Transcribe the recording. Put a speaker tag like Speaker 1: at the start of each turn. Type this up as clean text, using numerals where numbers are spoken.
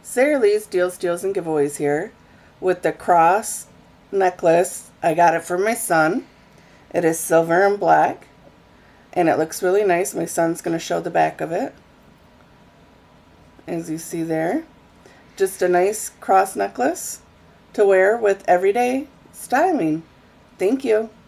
Speaker 1: Sarah Lee's Deals, Deals, and Giveaways here with the cross necklace. I got it for my son. It is silver and black, and it looks really nice. My son's going to show the back of it, as you see there. Just a nice cross necklace to wear with everyday styling. Thank you.